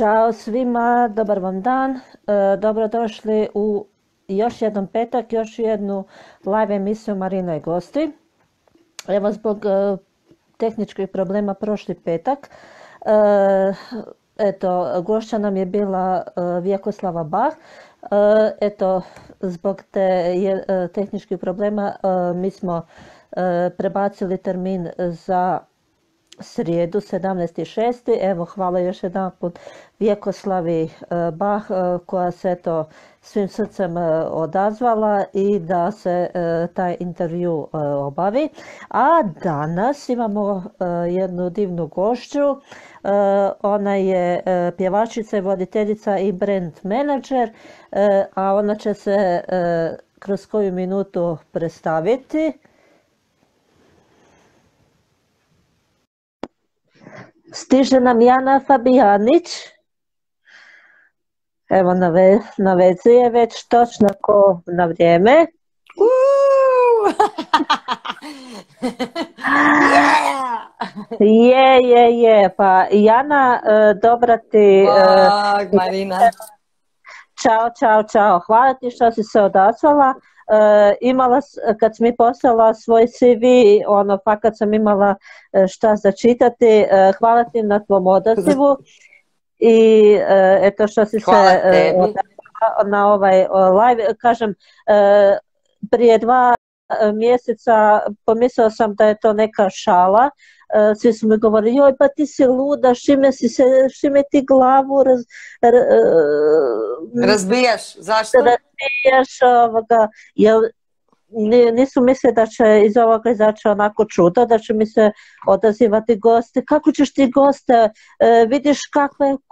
Ćao svima, dobar vam dan. Dobrodošli u još jedan petak, još jednu live emisiju Marina i gosti. Evo zbog tehničkih problema prošli petak. Eto, gošća nam je bila Vjekoslava Bah. Eto, zbog tehničkih problema mi smo prebacili termin za srijedu 17.6. Evo, hvala još jedanput Vjekoslavi Bah koja se eto svim srcem odazvala i da se taj intervju obavi. A danas imamo jednu divnu gošću. Ona je pjevačica i voditeljica i brand menadžer, a ona će se kroz koju minutu predstaviti. Stiže nam Jana Fabijanić. Evo na vezi je već točno ko na vrijeme. Je. Pa Jana, dobra ti... Marina. Ćao. Hvala ti što si se odazvala. Kad si mi poslala svoj CV, fakat sam imala šta začitati. Hvala ti na tvom odazivu i eto što si se odazvala na ovaj live. Kažem, prije 2 mjeseca pomislila sam da je to neka šala. Svi su mi govorili, joj pa ti si luda, šime ti glavu razbijaš, zašto? Razbijaš jer nisu mislili da će iz ovoga izaći onako čudo, da će mi se odazivati goste. Kako ćeš ti goste, vidiš kakva je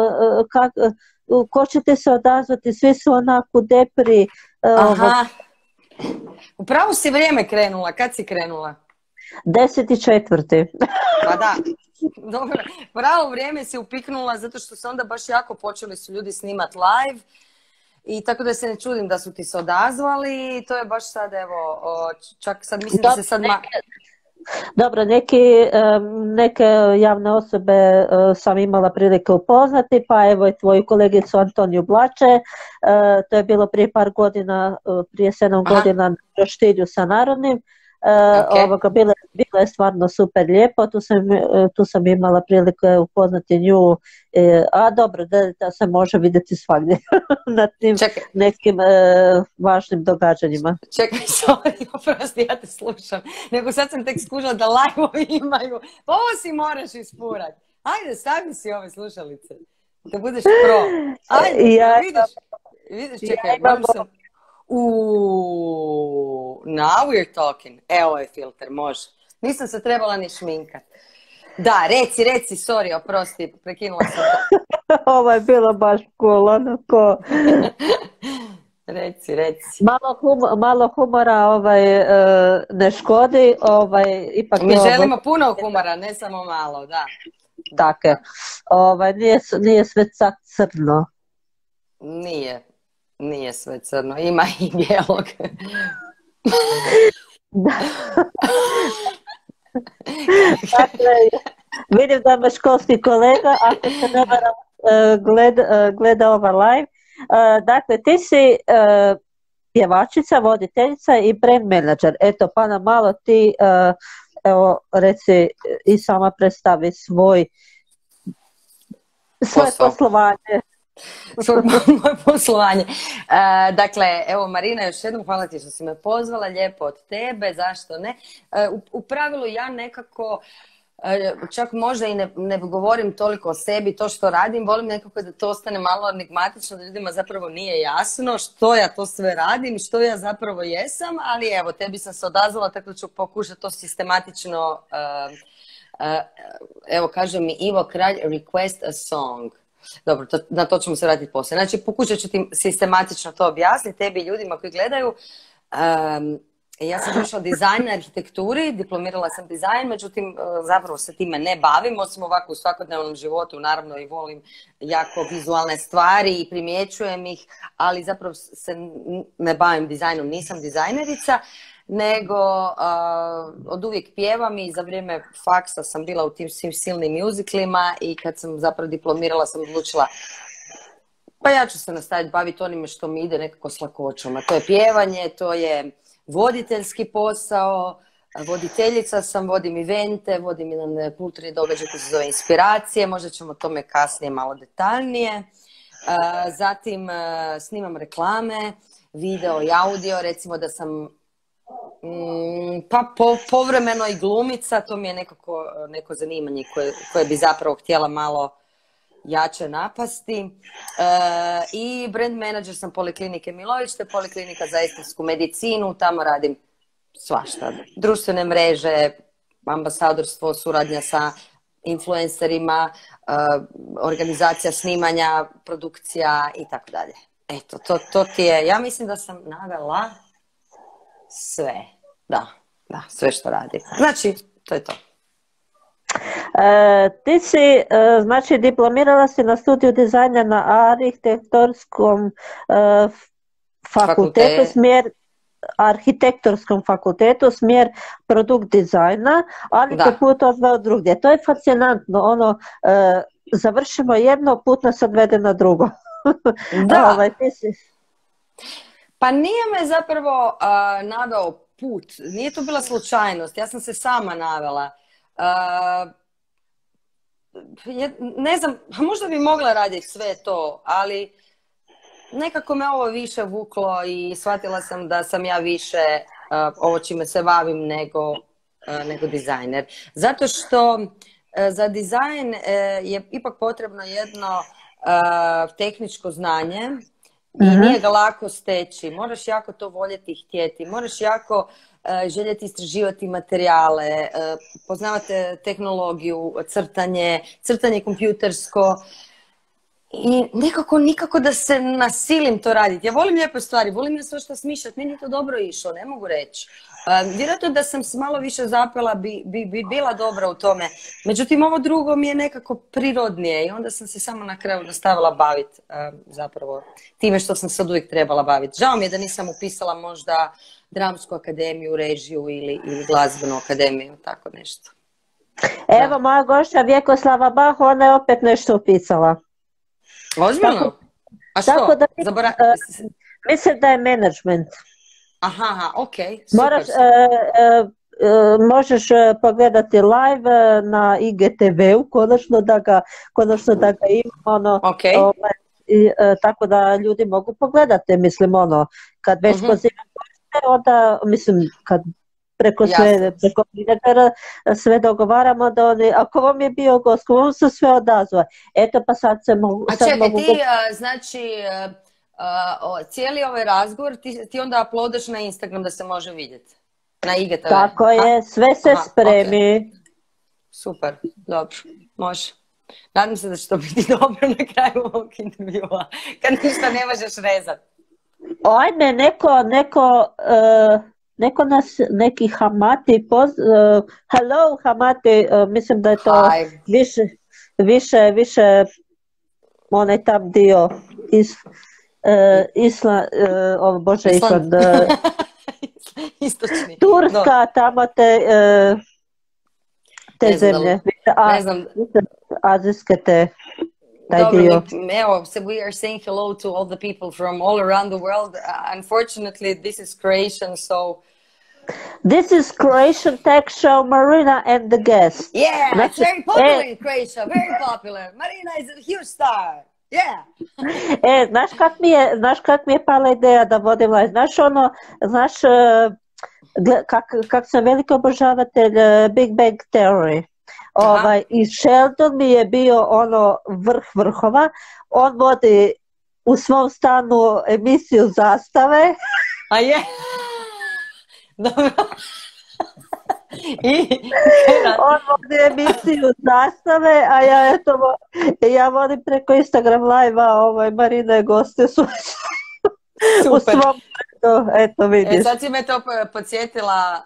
ko će ti se odazvati, svi su onako depri. Aha, upravo si vrijeme krenula, kad si krenula? 10.4. Pa da, dobro, pravo vrijeme si upiknula zato što se onda baš jako počeli su ljudi snimat live i tako da se ne čudim da su ti se odazvali i to je baš sad evo, čak sad mislim da se sad... Dobro, neke javne osobe sam imala prilike upoznati, pa evo i tvoju kolegicu Antoniju Blače, to je bilo prije par godina, prije 7 godina na Roštilju sa Narodnim. Bilo je stvarno super lijepo, tu sam imala prilike upoznati nju, a dobro, da se može vidjeti svagdje na tim nekim važnim događanjima. Čekaj, sorry, oprosti, ja te slušam, nego sad sam tek skužila da live-ovi imaju, pa ovo si moraš ispurat. Ajde, stavi si ove slušalice, da budeš pro. Ajde, vidiš, čekaj, moram sam... Now we're talking. Evo je filter, može. Nisam se trebala ni šminkat. Da, reci, sorry, oprosti, prekinula sam to. Ovo je bilo baš cool, onako. Reci. Malo humora ne škodi. Ipak mi želimo puno humora, ne samo malo, da. Tako je. Nije sve crno. Nije sve crno, ima i bijelog. Dakle, vidim da me školski kolega, ako se ne varam, gleda ovaj live. Dakle, ti si pjevačica, voditeljica i brand menadžer. Eto, pa nam malo ti, evo, reci i sama predstavi svoje poslovanje. Moje poslovanje. Dakle, evo Marina, još jednom hvala ti što si me pozvala, lijepo od tebe, zašto ne. U pravilu ja nekako, čak možda i ne govorim toliko o sebi, to što radim, volim nekako da to ostane malo enigmatično, da ljudima zapravo nije jasno što ja to sve radim, što ja zapravo jesam, ali evo, tebi sam se odazvala, tako da ću pokušati to sistematično, evo kaže mi Ivo Kralj, request a song. Dobro, na to ćemo se vratiti poslije. Znači, pokušat ću ti sistematično to objasniti, tebi i ljudima koji gledaju. Ja sam došla dizajn na arhitekturi, diplomirala sam dizajn, međutim, zapravo se time ne bavim, osim ovako u svakodnevnom životu, naravno i volim jako vizualne stvari i primjećujem ih, ali zapravo se ne bavim dizajnom, nisam dizajnerica. nego od uvijek pjevam i za vrijeme faksa sam bila u tim svim silnim muziklima i kad sam zapravo diplomirala sam odlučila pa ja ću se nastaviti baviti onime što mi ide nekako s lakoćom. A to je pjevanje, to je voditeljski posao, voditeljica sam, vodim evente, vodim jedan kulturni događaj koji se zove Inspiracije, možda ćemo o tome kasnije malo detaljnije. Zatim snimam reklame, video i audio, recimo da sam pa povremeno i glumica, to mi je neko zanimanje koje bi zapravo htjela malo jače napasti. I brand manager sam Poliklinike Milović, te Poliklinika za estetsku medicinu, tamo radim svašta. Društvene mreže, ambasadorstvo, suradnja sa influencerima, organizacija snimanja, produkcija i tako dalje. Eto, to ti je, ja mislim da sam navela sve. Da, sve što radim. Znači, to je to. Ti si, znači, diplomirala si na studiju dizajna na arhitektorskom fakultetu, smjer arhitektorskom fakultetu, smjer produkt dizajna, ali te put odveo drugdje. To je fascinantno, ono, završimo jedno, put nas odvede na drugo. Da. Pa nije me zapravo naveo put, nije to bila slučajnost, ja sam se sama navela. Ne znam, možda bi mogla raditi sve to, ali nekako me ovo više vuklo i shvatila sam da sam ja više ovo čime se bavim nego dizajner. Zato što za dizajn je ipak potrebno jedno tehničko znanje i nije ga lako steći. Moraš jako to voljeti i htjeti. Moraš jako željeti istraživati materijale, poznavati tehnologiju, crtanje kompjutersko. I nikako da se nasilim to raditi. Ja volim lijepe stvari, volim ja sve što smišljati, meni je to dobro išlo, ne mogu reći. Vjerojatno da sam se malo više zapela bi bila dobra u tome. Međutim, ovo drugo mi je nekako prirodnije i onda sam se samo na kraju nastavila baviti zapravo time što sam se od uvijek trebala baviti. Žao mi je da nisam upisala možda dramsku akademiju, režiju ili glazbenu akademiju, tako nešto. Evo, moja gošća Vjekoslava Bah, ona je opet nešto upisala. Ozbiljno? A što? Mislim da je management. Aha, ok. Možeš pogledati live na IGTV-u, konačno da ga ima. Tako da ljudi mogu pogledati, mislim, kad već pozivam gošće, onda, mislim, kad preko menadžera sve dogovaramo da oni, ako vam je bio gost, ako vam se sve odazva, eto pa sad se mogu... A čekaj, ti, znači, cijeli ovaj razgovor ti onda uploadaš na Instagram da se može vidjeti? Na IGTV? Tako je, sve se spremi. Okay. Super, dobro, može. Nadam se da će to biti dobro na kraju ovog intervjua, kad ništa ne možeš rezati. Ajme, neki Hamati, hello Hamati, mislim da je to više onaj tam dio Island, Istočni. Turska, tamo te zemlje, azijske te. Dobro, evo, so we are saying hello to all the people from all around the world. Unfortunately, this is Croatian, so... This is Croatian tech show, Marina and the guest. Yeah, it's very popular in Croatia, very popular. Marina is a huge star. Yeah. Znaš kak mi je pala ideja da vodim live? Znaš kak sam veliki obožavatelj Big Bang Theory. I Sheldon mi je bio vrh vrhova. On vodi u svom stanu emisiju Zastave. A je? Dobro. On vodi emisiju Zastave, a ja vodim preko Instagram live-a, Marina je gosti u svom. Eto, vidiš. Sad si me to podsjetila.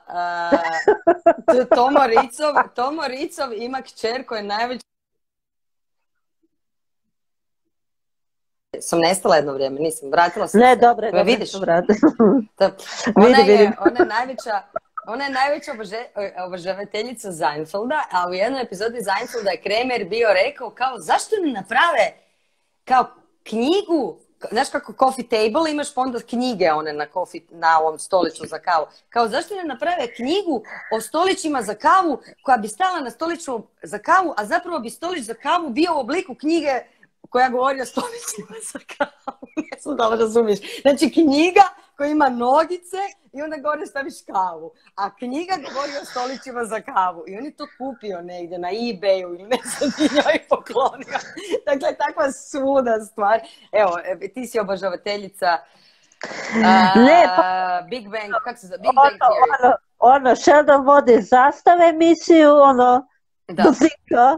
Tomo Ricov ima kćer koja je najveća sam nestala jedno vrijeme, nisam, vratila sam Ne, se. dobro, Me vidiš? Vidim. Ona je najveća obožavateljica Seinfelda, a u jednoj epizodi Seinfelda je Kramer bio rekao kao zašto ne naprave kao knjigu, znaš kako coffee table imaš pa onda knjige one na ovom stoliću za kavu. Kao zašto ne naprave knjigu o stolićima za kavu koja bi stala na stoliću za kavu, a zapravo bi stolić za kavu bio u obliku knjige koja govori o stolićima za kavu. Ne znam da li razumiješ. Znači knjiga koja ima nogice i onda gore staviš kavu. A knjiga govori o stolićima za kavu. I on je to kupio negdje na eBayu ili ne znam i njoj poklonio. Dakle, takva svuda stvar. Evo, ti si obožavateljica Big Bang, kako se zove? Big Bang Theory. Sheldon vodi Zastave emisiju, Bazinga.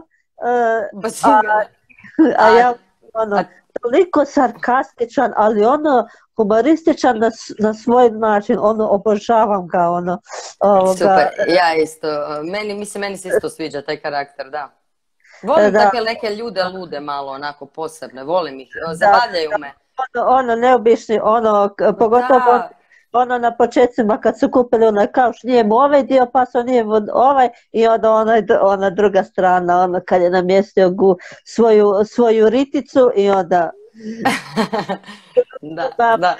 A ja toliko sarkastičan, ali humorističan na svoj način, obožavam ga, Super, ja isto, meni se isto sviđa taj karakter, da. Volim takve neke ljude lude malo, onako posebne, volim ih, zabavljaju me. Neobični, pogotovo na početcima kad su kupili onaj kauč, nije mu ovaj dio pasao, nije mu ovaj, i onda ona druga strana, kad je namjestio svoju riticu i onda... Da.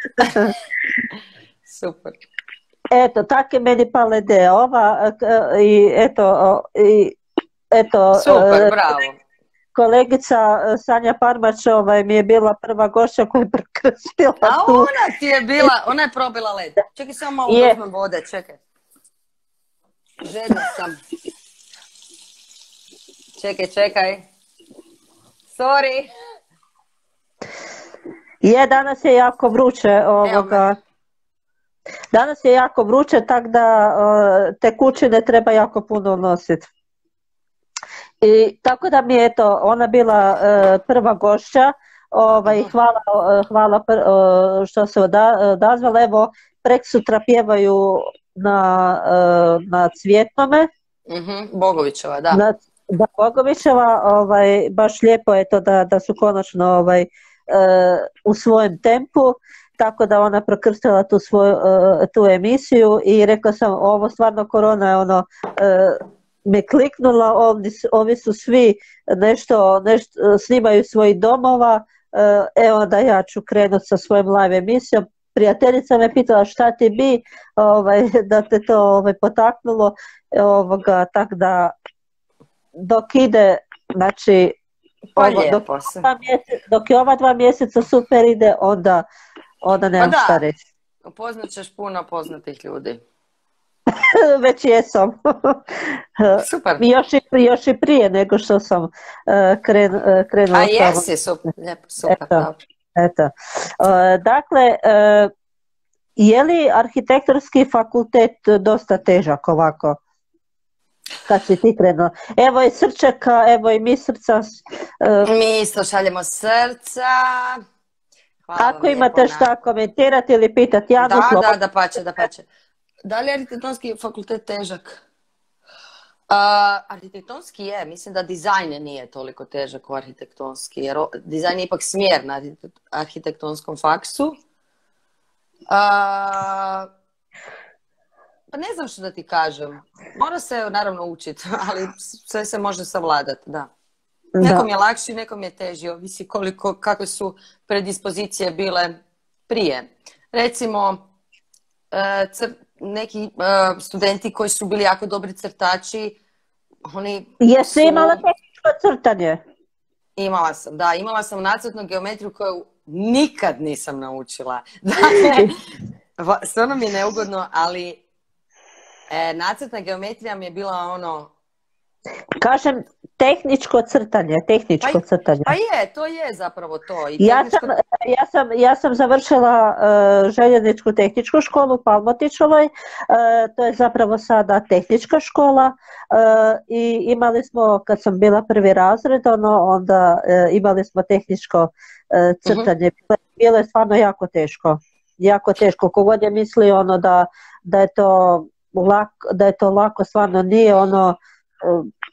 Super. Eto, tak je meni pala ideja ova i eto... Super, bravo. Kolegica Sanja Parmač mi je bila prva gošća koja je prekrstila tu. A ona ti je bila, ona je probila led. Čekaj, samo malo uzmem vode, čekaj. Žedna sam. Čekaj. Sorry. Danas je jako vruće Danas je jako vruće, tako da tekućine treba jako puno nositi. I tako da mi je ona bila prva gošća, hvala što se odazvala. Evo, preksutra pjevaju na Cvjetnome. Bogovićeva, da. Da, Bogovićeva, baš lijepo je to da su konačno u svojem tempu, tako da ona prokrstila tu emisiju i rekla sam, ovo stvarno korona je me kliknula, ovi su svi nešto snimaju svojih domova, evo da ja ću krenuti sa svojom live emisijom. Prijateljica me pitala šta ti bi, da te to potaknulo, tako da dok ide, znači dok je ova 2 mjeseca super ide, onda nemam šta reći. Upoznat ćeš puno poznatih ljudi. Već jesam. Super. Još i prije nego što sam krenula. A jesi, super, lijepo, super. Eto. Dakle, je li arhitektonski fakultet dosta težak ovako? Kad si ti krenula? Evo i srčeka, evo i mi srca. Mi isto šaljemo srca. Hvala. Ako imate šta komentirati ili pitati Janu. Da pače. Da li je arhitektonski fakultet težak? Arhitektonski je, mislim da dizajn nije toliko težak u arhitektonski, jer dizajn je ipak smjer na arhitektonskom faksu. Pa ne znam što da ti kažem. Mora se naravno učiti, ali sve se može savladati, da. Nekom je lakši, nekom je teži, ovisi kakve su predispozicije bile prije. Recimo, neki studenti koji su bili jako dobri crtači, oni Jesi imala tehničko crtanje? Imala sam nacrtnu geometriju koju nikad nisam naučila. Dakle, stvarno mi je neugodno, ali nacrtna geometrija mi je bila Kažem, tehničko crtanje. Pa je, to je zapravo to. Ja sam završila željezničku tehničku školu u Palmotićevoj, to je zapravo sada tehnička škola i imali smo, kad sam bila prvi razred, onda imali smo tehničko crtanje. Bilo je stvarno jako teško. Kogod je mislio da je to lako, stvarno nije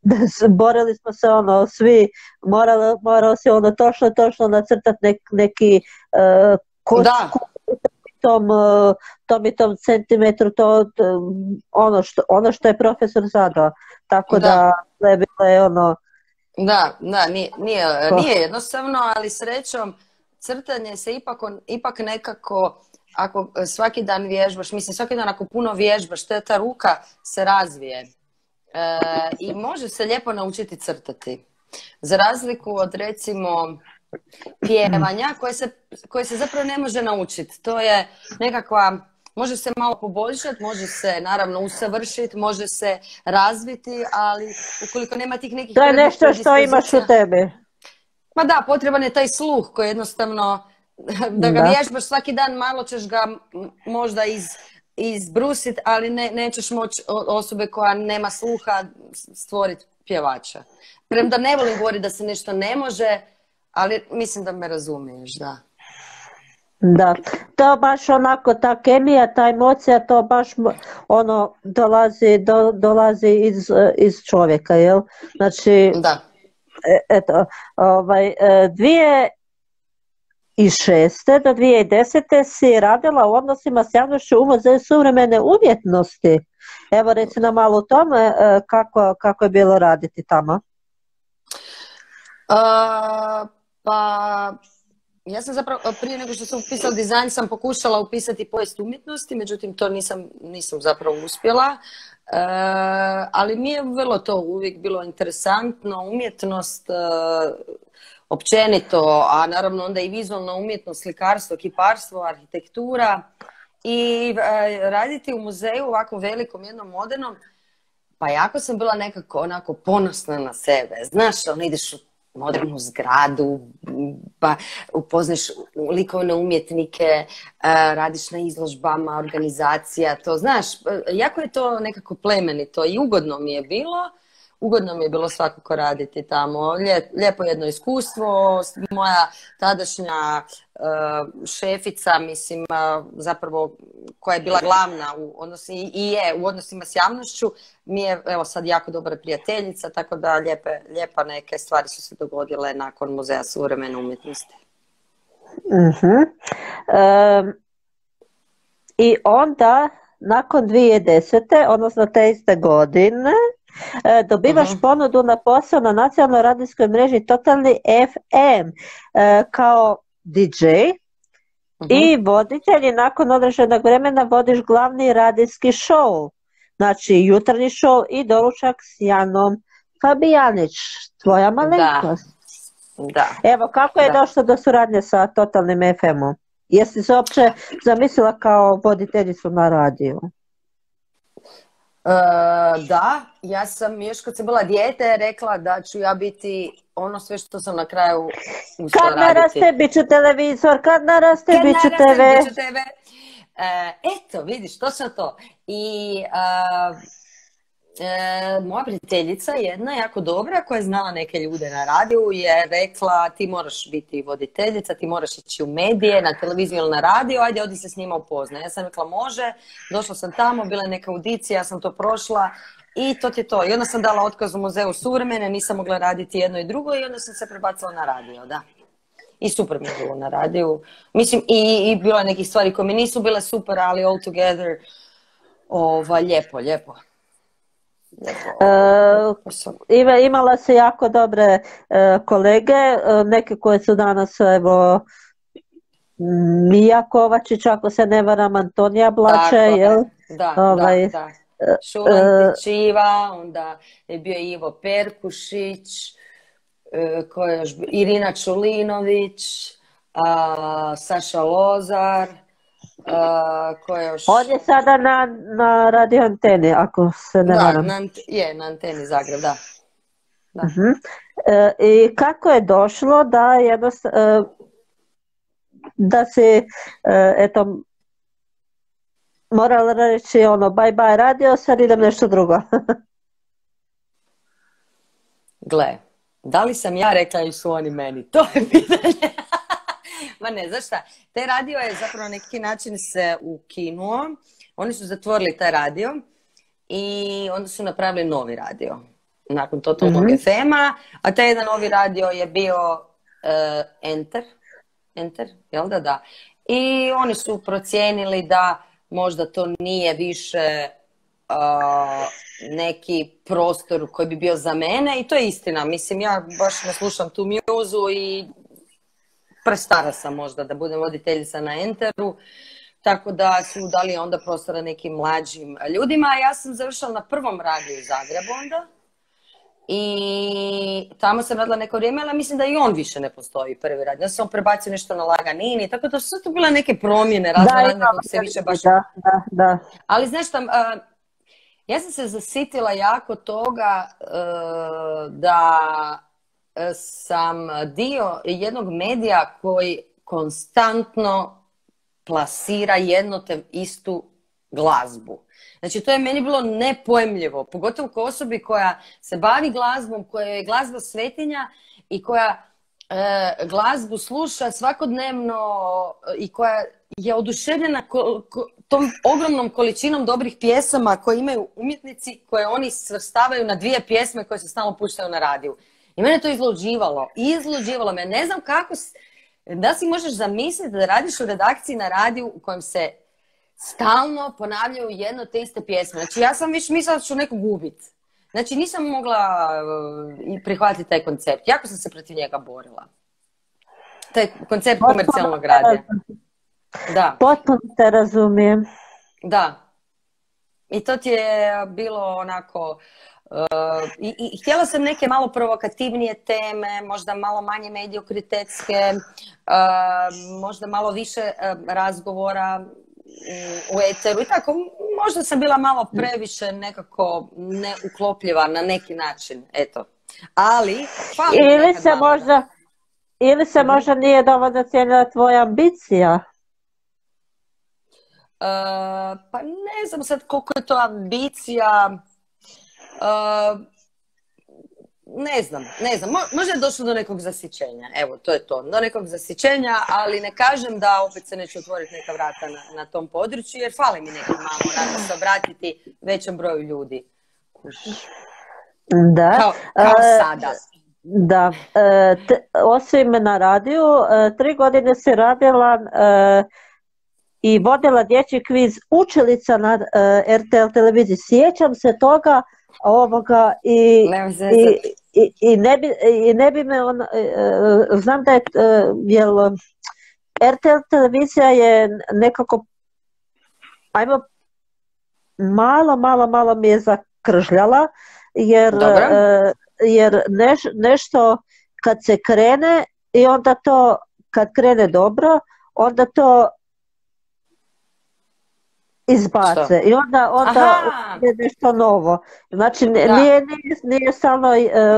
borili smo se ono svi, morao si ono točno nacrtati neki Da, kocku tom i tom centimetru, ono što je profesor zadao. Tako da. da je bilo je ono... Da, nije jednostavno, ali srećom crtanje se ipak nekako, ako svaki dan vježbaš, mislim svaki dan ako puno vježbaš, ta ruka se razvije i može se lijepo naučiti crtati. Za razliku od recimo pjevanja koje se zapravo ne može naučiti. To je nekakva, može se malo poboljšati, može se naravno usavršiti, može se razviti, ali ukoliko nema tih nekih... To je nešto što imaš u tebi. Ma da, potreban je taj sluh koji jednostavno, da ga vježbaš svaki dan, malo ćeš ga možda izbrusiti, ali nećeš moći osobe koja nema sluha stvoriti pjevača. Premda ne volim govoriti da se nešto ne može, ali mislim da me razumiješ, da. Da, to baš onako, ta kemija, ta emocija, to baš ono dolazi iz čovjeka, jel? Znači, da. Eto, 2006. do 2010. si radila u odnosima s javnošću u Muzeju suvremene umjetnosti. Evo, reci nam malo o tome kako je bilo raditi tamo. Pa, ja sam zapravo, prije nego što sam upisala dizajn, sam pokušala upisati povijest umjetnosti, međutim to nisam zapravo uspjela. Ali mi je vrlo to uvijek bilo interesantno, umjetnost općenito, a naravno onda i vizualna umjetnost, slikarstvo, kiparstvo, arhitektura i raditi u muzeju ovako velikom, jednom modernom, pa jako sam bila nekako onako ponosna na sebe. Znaš, ono ideš u modernu zgradu, pa upoznaš likovne umjetnike, radiš na izložbama, organizacija, to znaš, jako je to nekako plemenito i ugodno mi je bilo. Ugodno mi je bilo svakako raditi tamo. Lijepo jedno iskustvo. Moja tadašnja šefica, mislim, zapravo koja je bila glavna u odnosima s javnošću, mi je evo sad jako dobra prijateljica, tako da lijepa neke stvari su se dogodile nakon Muzeja suvremene umjetnosti. I onda, nakon 2010. odnosno te iste godine, dobivaš ponudu na posao na nacionalnoj radijskoj mreži Totalni FM kao DJ i voditelj i nakon određenog vremena vodiš glavni radijski show, znači jutarnji show i doručak s Janom Fabijanić, tvoja malenkost. Da. Evo, kako je došlo do suradnje sa Totalnim FM-om? Jesi se uopće zamislila kao voditeljicu na radiju? Da, ja sam još kad sam bila dijete rekla da ću ja biti ono sve što sam na kraju uspjela raditi. Kad naraste, bit ću televizor, kad naraste, bit ću TV. Eto, vidiš, točno to. I moja prijateljica jedna jako dobra koja je znala neke ljude na radiju je rekla ti moraš biti voditeljica, ti moraš ići u medije, na televiziju ili na radio, ajde odi se s njima upoznaj. Ja sam rekla može, došla sam tamo, bila je neka audicija, ja sam to prošla i to ti je to. I onda sam dala otkaz u Muzeju suvremene, nisam mogla raditi jedno i drugo i onda sam se prebacila na radio, da. I super mi je bilo na radiju. Mislim, i bilo je nekih stvari koje mi nisu bile super, ali all together, lijepo. Imala se jako dobre kolege, neke koje su danas, evo, Mija Kovačić, ako se ne varam, Antonija Blače, jel? Da. Šulantić Iva, onda je bio Ivo Perkušić, Irina Čulinović, Saša Lozar, on je sada na radio anteni, ako se ne varam. Na anteni Zagreb, da. I kako je došlo da si eto morala reći bye bye radio, sad idem nešto drugo? Gle, da li sam ja rekla ili su oni meni? To je pitanje. Ma ne, znaš šta, taj radio je zapravo na neki način se ukinuo, oni su zatvorili taj radio i onda su napravili novi radio. nakon totalnog FM-a, a taj jedan novi radio je bio Enter, jel da? Da. I oni su procijenili da možda to nije više neki prostor koji bi bio za mene, i to je istina. Mislim, ja baš ne slušam tu mjuzu i prestara sam možda da budem voditeljica na Enteru, tako da su dali onda prostora nekim mlađim ljudima. Ja sam završila na prvom radiju u Zagrebu onda i tamo sam radila neko vrijeme, ali mislim da i on više ne postoji, prvi radio. Ja sam on prebacio nešto na Laganini, tako da su to bile neke promjene razne kako se više baš... Da. Ali znaš tam, ja sam se zasitila jako toga da sam dio jednog medija koji konstantno plasira jednu te istu glazbu. Znači, to je meni bilo nepojmljivo, pogotovo kao osobi koja se bavi glazbom, koja je glazba svetinja i koja glazbu sluša svakodnevno i koja je oduševljena tom ogromnom količinom dobrih pjesama koje imaju umjetnici, koje oni svrstavaju na 2 pjesme koje se stalno puštaju na radiju. I mene to izluđivalo me. Ne znam kako, da si možeš zamisliti da radiš u redakciji na radiju u kojem se stalno ponavljaju jedno te iste pjesme. Znači, ja sam već mislila da ću nekog ubiti. Znači, nisam mogla prihvatiti taj koncept. Jako sam se protiv njega borila. Taj koncept komercijalnog radija. Da. Potpuno te razumijem. Da. I to ti je bilo onako... I htjela sam neke malo provokativnije teme, možda malo manje mediokritetske, možda malo više razgovora u eteru i tako. Možda sam bila malo previše nekako neuklopljiva na neki način, eto. Ali, ili se možda nije dovoljno cijenila tvoja ambicija? Pa ne znam sad koliko je to ambicija. Ne znam, možda je došlo do nekog zasićenja, evo, to je to, do nekog zasićenja, ali ne kažem da opet se neće otvoriti neka vrata na tom području, jer fali mi neki malo onako se obratiti većem broju ljudi. Da. Kao sada. Da, osim na radiju, 3 godine si radila i vodila dječji kviz Učilica na RTL televiziji. Sjećam se toga i ne bi me znam da je RTL televizija je nekako malo mi je zakržljala jer nešto kad se krene i onda to kad krene dobro onda to izbace i onda je nešto novo. Znači nije samo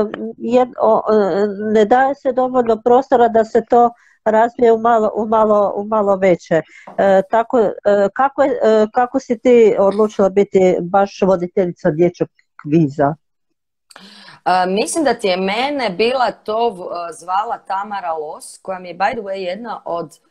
ne daje se dovoljno prostora da se to razvije u malo veće. Kako si ti odlučila biti baš voditeljica dječjeg kviza? Mislim da ti je mene bila to zvala Tamara Los, koja mi je by the way jedna od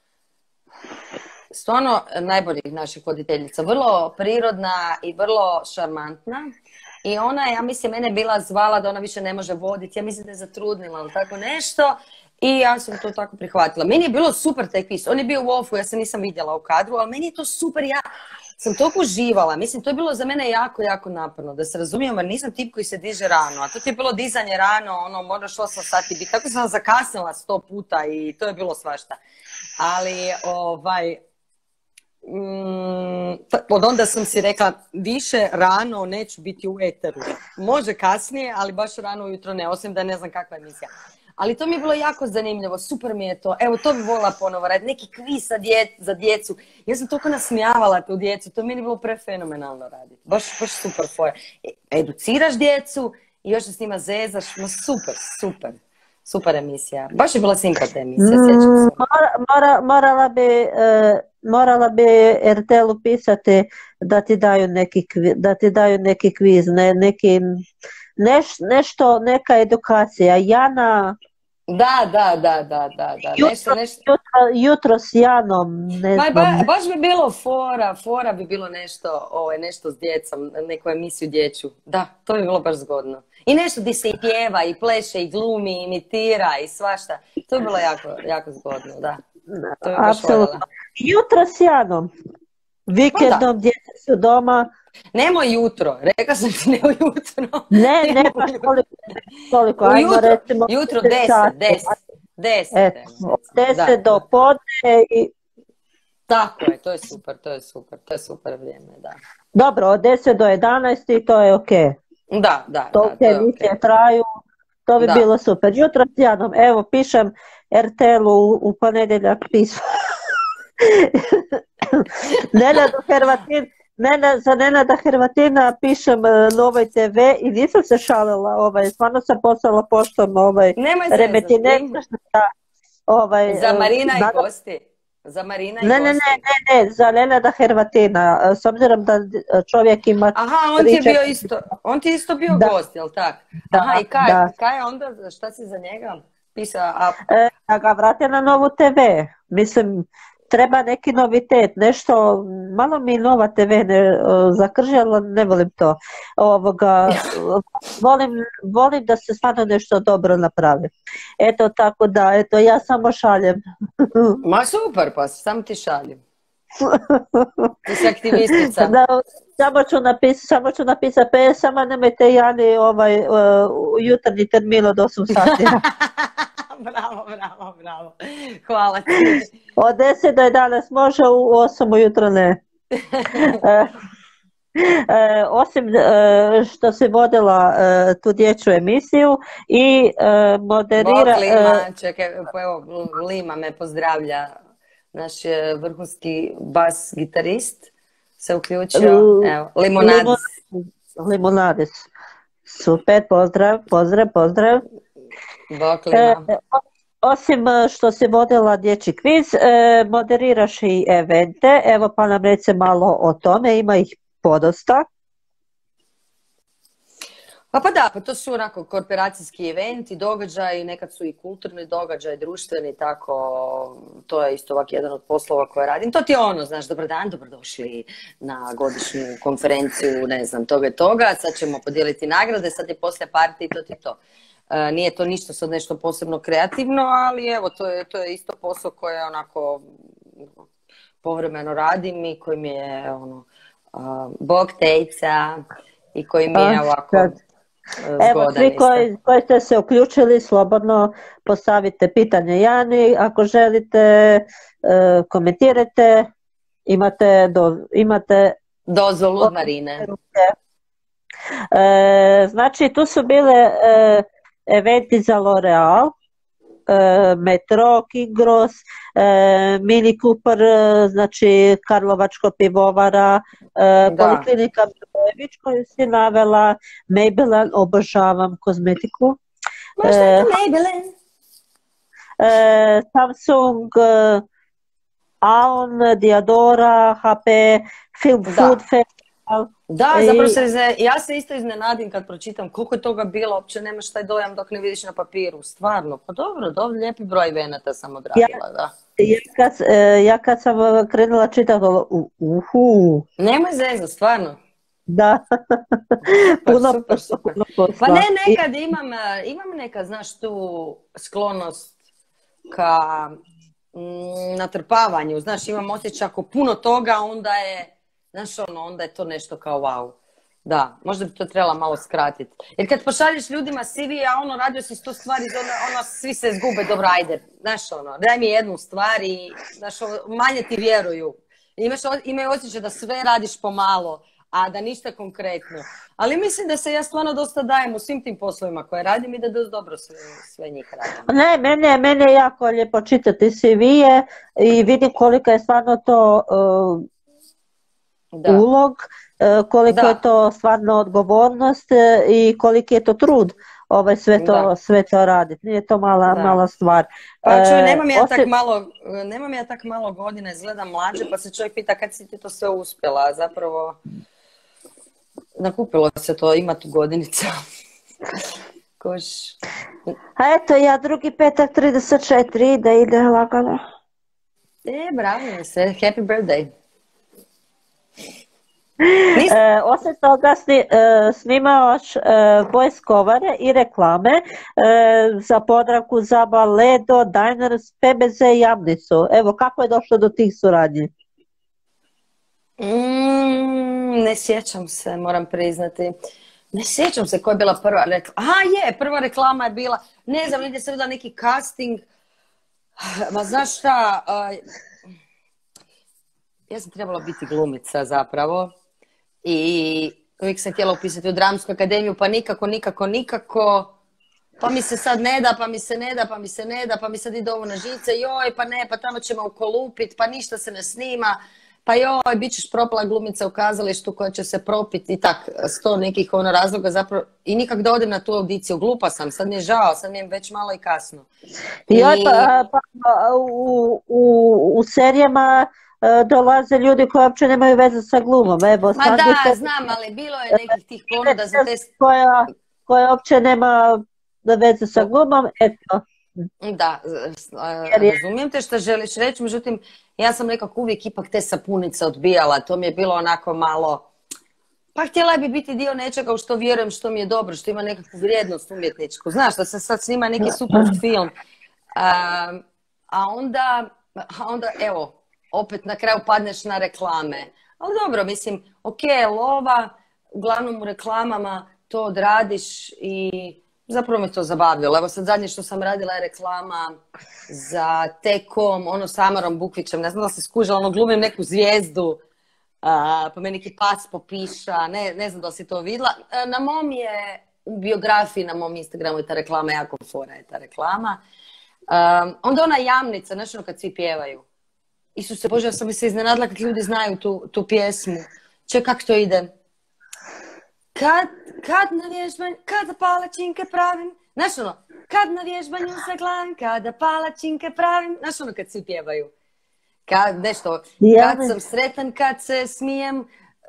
stvarno najboljih naših voditeljica. Vrlo prirodna i vrlo šarmantna. I ona je, ja mislim, mene bila zvala da ona više ne može voditi. Ja mislim da je zatrudnila ili tako nešto. I ja sam to tako prihvatila. Meni je bilo super taj kviz. On je bio u off-u, ja se nisam vidjela u kadru, ali meni je to super. Ja sam toliko uživala. Mislim, to je bilo za mene jako, jako naporno. Da se razumijem, jer nisam tip koji se diže rano. A to ti je bilo dizanje rano, moraš 8 sati biti. Tako sam zakasnila 100 puta i to je bilo svašta. Ali, od onda sam si rekla, više rano neću biti u eteru. Može kasnije, ali baš rano ujutro ne, osim da ne znam kakva emisija. Ali to mi je bilo jako zanimljivo, super mi je to. Evo, to bi volila ponovo raditi, neki kviz za djecu. Ja sam toliko nasmijavala tu djecu, to mi je bilo prefenomenalno raditi. Baš super foja. Educiraš djecu i još se s njima zezaš, super emisija. Baš je bila simpatna emisija, sjećam se. Morala bi RTL-u pisati da ti daju neki kviz, nešto, neka edukacija. Jana Da. Nešto. Jutro s Janom, ne Ma, znam. baš bi bilo fora bi bilo nešto, nešto s djecom, neku emisiju dječju. Da, to bi bilo baš zgodno. I nešto gdje se i pjeva, i pleše, i glumi, i imitira, i svašta. To bi bilo jako zgodno, da. To bi baš voljela. Apsolutno. Jutro s Janom. Vikendom djeca su doma. Nemoj jutro, rekla sam ti nemoj jutro. Ne, baš toliko. Ajmo recimo jutro 10. Od 10 do podne i... Tako je, to je super vrijeme, da. Dobro, od 10 do 11 i to je ok. Da, to je emisije traju, to bi bilo super. Jutro s Janom, evo pišem RTL-u u ponedjeljak pismo. Za Nenada Hrvatina pišem Novoj TV i nisam se šalila, stvarno sam poslala poštom Remetinek. Za Marina i gosti. Ne, za Nenada Hrvatina, s obzirom da čovjek ima... Aha, on ti je isto bio gost, jel tak? Aha, i kaj je onda, šta si za njega pisao? Da ga vrate na Novu TV, mislim... Treba neki novitet, nešto, malo mi Nova TV ne zakrži, ali ne volim to. Volim da se stvarno nešto dobro napravi. Eto, tako da, ja samo šaljem. Ma super, pa samo ti šaljem. Ti si aktivistica. Samo ću napisati, samo nemojte Jani jutarnji termin od 8 sati. Bravo. Hvala ti. Od 10 do 11 može, u 8 ujutro ne. Osim što si vodila tu dječju emisiju i moderira... Čekaj, evo, Lima me pozdravlja. Naš vrhunski bas gitarist se uključio. Evo, Limonadis. Super, pozdrav. Bok Lima. Osim što si vodila dječji kviz, moderiraš i evente, evo pa nam reci malo o tome, ima ih podosta. Pa to su onako korporacijski eventi, događaji, nekad su i kulturni događaj, društveni, tako, to je isto ovak jedan od poslova koje radim. To ti je znaš, dobar dan, dobrodošli na godišnju konferenciju, ne znam, toga i toga, sad ćemo podijeliti nagrade, sad je poslije partije, to ti to. Nije to ništa sad nešto posebno kreativno, ali evo, to je isto posao koje onako povremeno radim i koji mi je bog tejca i koji mi je ovako zgodan. Evo, svi koji ste se uključili, slobodno postavite pitanje Jani, ako želite, komentirajte, imate dozvolu od Marine. Znači, tu su bile eventi za L'Oreal, Metro, Kingros, Mini Cooper, znači Karlovačko pivovara, Poliklinika Milojević koju si navela, Maybelline, obožavam kozmetiku. Možda je to Maybelline? Samsung, Aon, Diadora, HP, Film Food Festival. Da, zapravo ja se isto iznenadim kad pročitam koliko je toga bilo, uopće nemaš taj dojam dok ne vidiš na papiru, stvarno. Pa dobro, lijepi broj evenata sam odradila, da. Ja kad sam krenula čitati, Nemoj zezat, stvarno. Da, puno posla. Pa ne, nekad imam neka, znaš, tu sklonost ka natrpavanju, znaš, imam osjećaj ako puno toga, onda je to nešto kao wow. Da, možda bi to trebala malo skratiti. Jer kad pošalješ ljudima CV, a radio si 100 stvari, svi se zgube, dobro, ajde, znaš, daj mi jednu stvar i, znaš, manje ti vjeruju. Imaju osjećaj da sve radiš pomalo, a da ništa konkretno. Ali mislim da se ja stvarno dosta dajem u svim tim poslovima koje radim i da dobro sve njih radim. Ne, mene je jako lijepo čitati CV-je i vidim koliko je stvarno to ulog, koliko je to stvarno odgovornost i koliki je to trud sve to raditi. Nije to mala stvar. Pa nemam ja tak malo godina, izgledam mlađe, pa se čovjek pita kad si ti to sve uspjela, zapravo nakupilo se to, ima tu godinica. A eto ja drugi petak 34 da ide lagano. Bravo se, happy birthday. Osim toga snimaš voice covere i reklame za Podravku, za Ledo, Diners, PBZ i Jamnicu. Evo, kako je došlo do tih suradnji? Ne sjećam se, moram priznati. Ne sjećam se koja je bila prva reklama. Aha, prva reklama je bila, ne znam, negdje sam vidjela neki casting. Ma znaš šta, ja sam trebala biti glumica zapravo i uvijek sam htjela upisati u Dramsku akademiju, pa nikako. Pa mi se sad ne da, pa mi se ne da, pa mi sad ide ovo na žice, joj, pa ne, pa tamo ćemo ukolupit, pa ništa se ne snima. Pa joj, bit ćeš propala glumica u kazalištu koja će se propiti i tak, 100 nekih razloga zapravo. I nikak da odem na tu audiciju, glupa sam, sad mi je žao, sad mi je već malo i kasno. U serijama dolaze ljudi koji uopće nemaju veze sa glumom. Evo, ma da, znam, ali bilo je nekih tih ponuda za te... koja uopće nema veze sa glumom, eto. Da, razumijem te što želiš reći, međutim, ja sam nekako uvijek ipak te sapunice odbijala, to mi je bilo onako malo, pa htjela bi biti dio nečega u što vjerujem, što mi je dobro, što ima nekakvu vrijednost umjetničku, znaš, da se sad snima neki super film, a onda, evo, opet na kraju padneš na reklame, ali dobro, mislim, ok, lova, uglavnom u reklamama to odradiš i zapravo me to zabavljalo. Evo sad zadnje što sam radila je reklama za T-Com, ono s Amarom Bukvićem, ne znam da se skužila, glumim neku zvijezdu, pa me neki pas popiša, ne znam da si to vidjela. Na mom je, u biografiji na mom Instagramu je ta reklama, jako fora je ta reklama. Onda ona Jamnica, znaš ono kad svi pjevaju. Isuse Bože, ja sam mi se iznenadila kad ljudi znaju tu pjesmu. Čekaj, kako to ide? Kad na vježbanju, kada palačinke pravim, znaš ono, kad na vježbanju se glavim, kada palačinke pravim, znaš ono kad svi pjevaju. Kad sam sretan, kad se smijem,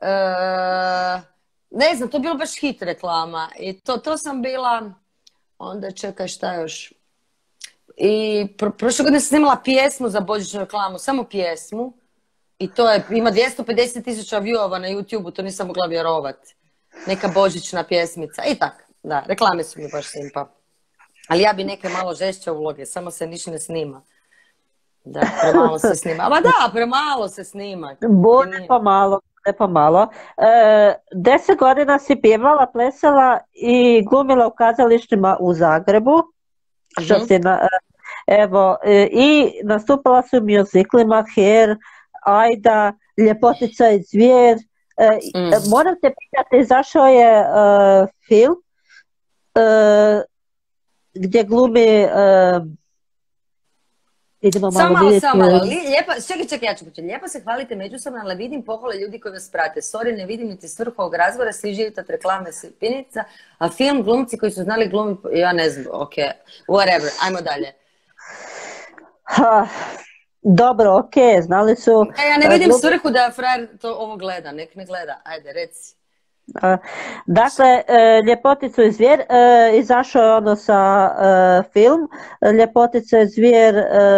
ne znam, to je bilo baš hit reklama i to sam bila, onda čekaj šta još. I prošle godine sam snimala pjesmu za božićnu reklamu, samo pjesmu i to ima 250.000 viewova na YouTube-u, to nisam mogla vjerovati. Neka božićna pjesmica i tak, da, reklame su mi baš simpa. Ali ja bi neke malo žešće uloge, samo se niš ne snima. Da, premalo se snima. Ma da, premalo se snima. Bude pomalo. 10 godina si pjevala, plesala i glumila u kazalištima u Zagrebu. Što si i nastupala su u muziklima Hair, Ajda, Ljepotica i zvijer. Moram te pitati, izašao je film gdje glumi idemo malo vidjeti. Samo malo, čekaj, ja ću početi. Lijepo se hvalite međusobno, ali vidim pohvale ljudi koji vas prate. Sorry, ne vidim niti svrhu ovog razgovora, svi živite od reklame Pinica, a film glumci koji su znali glumiti, ja ne znam, ok, whatever, ajmo dalje. Dobro, ok, znali su... Ja ne vidim svrhu da frajer to ovo gleda, nek ne gleda, ajde, reci. Dakle, Ljepoticu i zvijer, izašao je ono sa film, Ljepotica i zvijer,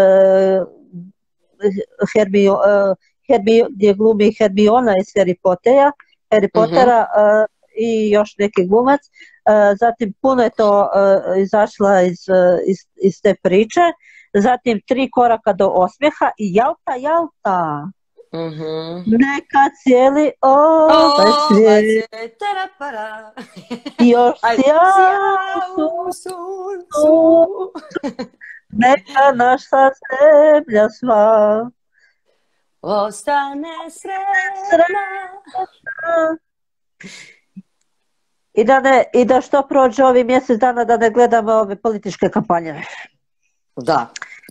gdje glumi Hermiona iz Harry Pottera i još neki glumac. Zatim puno je to izašla iz te priče. Zatim 3 koraka do osmijeha i Jalta. Neka cijeli ovaj svijet još sjaj u suncu, neka naša zemlja sva ostane sretna. I da što prođe ovi mjesec dana da ne gledamo ove političke kampanje. Da.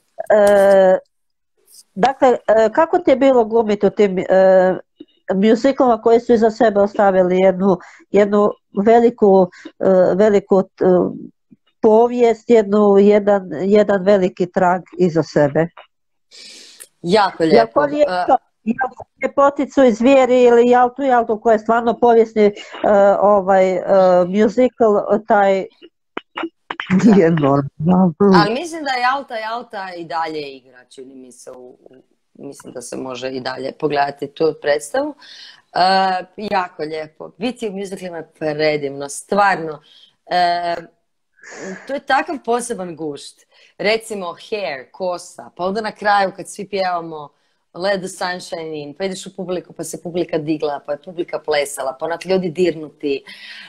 Dakle, kako ti je bilo glumiti u tim muziklama koji su iza sebe ostavili jednu veliku povijest, jedan veliki trag iza sebe? Jako lijepo. Ljepoticu i zvijeri ili Jaltu koja je stvarno povijesni musical, taj Nije normalno. Ali mislim da je Alta i dalje igra, čini mi se, mislim da se može i dalje pogledati tu predstavu. Jako lijepo. Biti u mjuziklima je predivno, stvarno. To je takav poseban gušt. Recimo hair, kosa, pa onda na kraju kad svi pjevamo Let the sunshine in, pa ideš u publiku pa se publika digla, pa je publika plesala, pa onak ljudi dirnuti.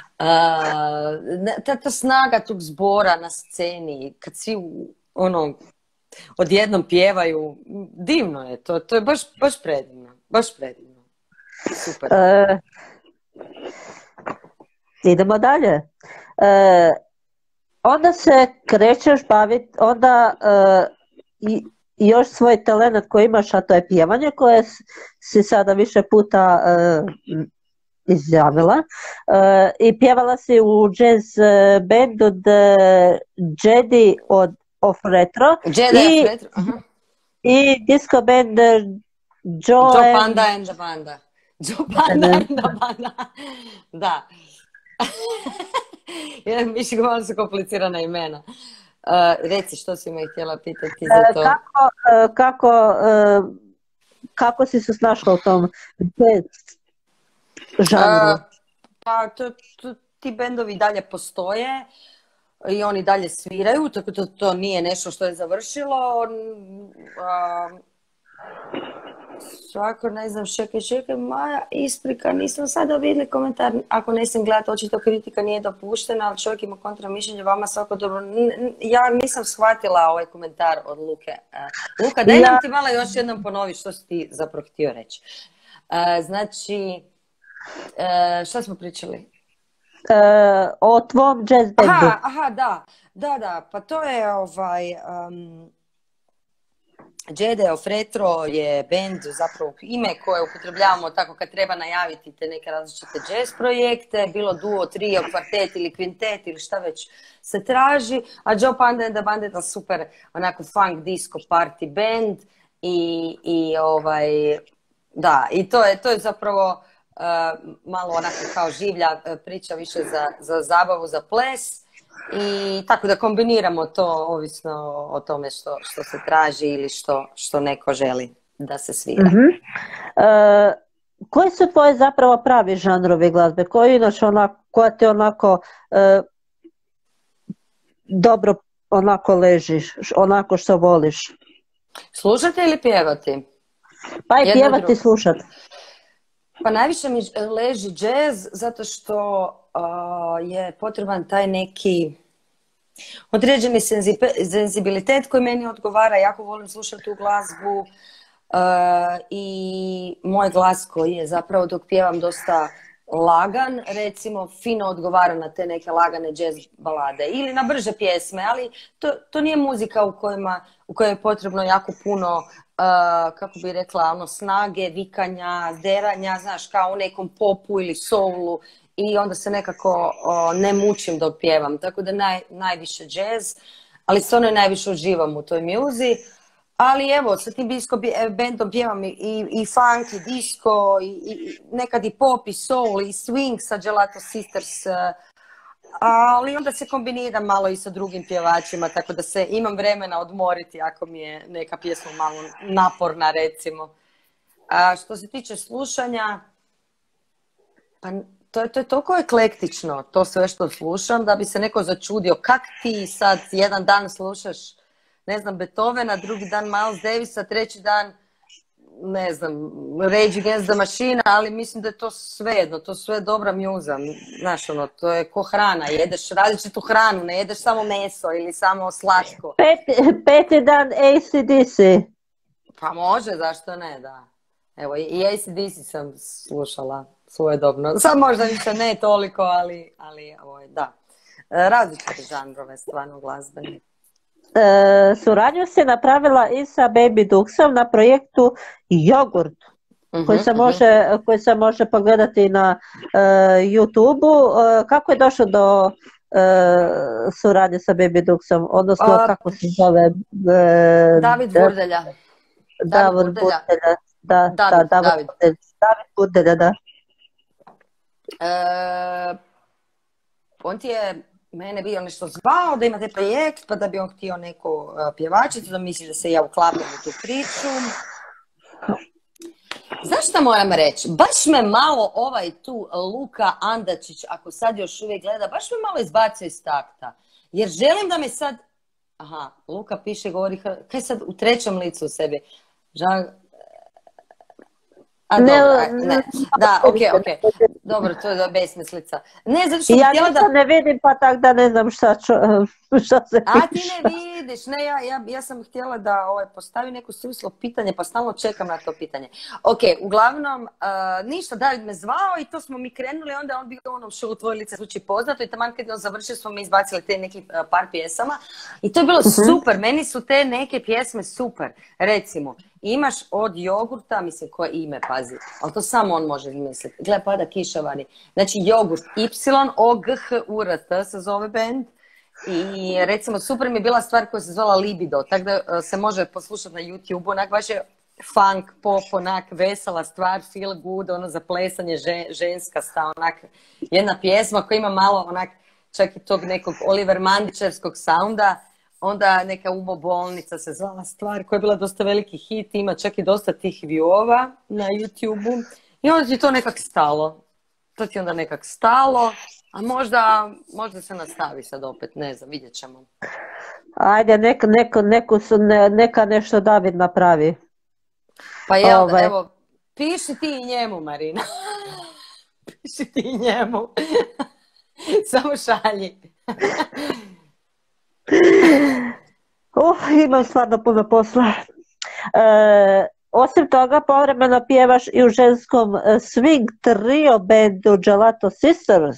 Ta snaga tog zbora na sceni, kad svi odjednom pjevaju, divno je, to je baš predivno, baš predivno. Super. Idemo dalje. Onda se krećeš baviti, onda još svoj talent koji imaš, a to je pjevanje, koje si sada više puta izjavila. I pjevala si u jazz band od Jedi of Retro. Jedi of Retro, aha. I disco band Joe Panda and the Banda. Joe Panda and the Banda. Da. Mišljamo, malo su komplicirana imena. Reci, što si me htjela pitati za to? Kako si se snašla u tom žanru? Pa ti bendovi dalje postoje i oni dalje sviraju, tako da to nije nešto što je završilo. Svako, ne znam, čekaj, Maja, isprika, nisam sada vidjeli komentar, ako ne sam gledati, očito kritika nije dopuštena, ali čovjek ima kontra mišljenje, vama svako dobro. Ja nisam shvatila ovaj komentar od Luke. Luka, daj nam ti malo još jednom ponovi što si ti zapravo htio reći. Znači, šta smo pričali? O tvom jazz bandu. Aha, da, pa to je Jedi of Retro je band, zapravo ime koje upotrebljavamo tako kad treba najaviti te neke različite jazz projekte, bilo duo, trio, kvartet ili kvintet ili šta već se traži, a Joe Panda and the Band je super onako funk disco party band i to je zapravo malo onako kao življa priča više za zabavu, za ples. I tako da kombiniramo to ovisno o tome što se traži ili što neko želi da se svira. Koji su tvoji zapravo pravi žanrovi glazbe? Koja ti onako dobro onako ležiš, onako što voliš? Slušati ili pjevati? Pa i pjevati i slušati. Pa najviše mi leži jazz zato što je potreban taj neki određeni senzibilitet koji meni odgovara. Jako volim slušati tu glazbu i moj glas koji je zapravo dok pjevam dosta lagan, recimo fino odgovara na te neke lagane jazz balade ili na brže pjesme, ali to nije muzika u kojoj je potrebno jako puno kako bi rekla, snage, vikanja, deranja, znaš, kao u nekom popu ili soulu i onda se nekako ne mučim dok pjevam. Tako da najviše jazz, ali stvarno najviše uživam u toj muzi. Ali evo, sa tim disco bandom pjevam i funk, i disco, i nekad i pop, i soul, i swing sa Gelato Sisters. Ali onda se kombiniram malo i sa drugim pjevačima, tako da se imam vremena odmoriti ako mi je neka pjesma malo naporna, recimo. A što se tiče slušanja, pa to je toliko eklektično, to sve što slušam, da bi se neko začudio kak ti sad jedan dan slušaš, ne znam, Beethovena, drugi dan Miles Davisa, treći dan, ne znam, Rage Against the Machine, ali mislim da je to svejedno, to sve dobra mjuza, znaš, to je ko hrana, jedeš različitu hranu, ne jedeš samo meso ili samo slatko. Peti dan AC/DC. Pa može, zašto ne, da. Evo, i AC/DC sam slušala svojedobno, sad možda više ne toliko, ali da. Različite žanrove, stvarno glazbene. Suradnju si napravila i sa Baby Duxom na projektu Jogurt, koji se može pogledati na YouTube-u. Kako je došlo do suradnje sa Baby Duxom, odnosno kako se zove? David Burdelja. David Burdelja. David Burdelja, da. On ti je mene bio nešto zvao da imate projekt, pa da bi on htio neku pjevačicu, da misli da se ja uklapam u tu priču. Znaš šta moram reći? Baš me malo ovaj tu Luka Andačić, ako sad još uvijek gleda, baš me malo izbacio iz takta. Jer želim da me sad... Aha, Luka piše, govori, kaj sad u trećem licu u sebi? Ne. Da, ok. Dobro, to je besmislica. Ne, zato što ja htjela da... ne vidim, pa tak da ne znam šta se piše. A ti ne vidiš, ne, ja sam htjela da postavi neko suvislo pitanje, pa stalno čekam na to pitanje. Ok, uglavnom, ništa, David me zvao i to smo mi krenuli, onda on bio u onom show Tvoje lice zvuči poznato i taman kad on završio smo mi izbacili te neki par pjesama i to je bilo super, meni su te neke pjesme super, recimo. Imaš od jogurta, mislim koje ime, pazi, ali to samo on može izmisliti. Gle, pada kiša vani. Znači jogurt, YOGHURT se zove band. I recimo super mi je bila stvar koja se zvala Libido, tako da se može poslušati na YouTube, onak baš je funk, pop, onak vesela stvar, feel good, ono za plesanje ženska sta, onak jedna pjesma koja ima malo onak čak i tog nekog Oliver Mandićevskog sounda. Onda neka umobolnica se zvala stvar koja je bila dosta veliki hit, ima čak i dosta tih viewova na YouTube-u. I onda ti to nekak stalo. To ti onda nekak stalo, a možda se nastavi sad opet, ne znam, vidjet ćemo. Ajde, neka nešto David napravi. Pa evo, piši ti i njemu, Marina. Piši ti i njemu. Samo šalji. Imam stvarno puno posla. Osim toga, povremeno pjevaš i u ženskom swing trio bandu Gelato Sisters.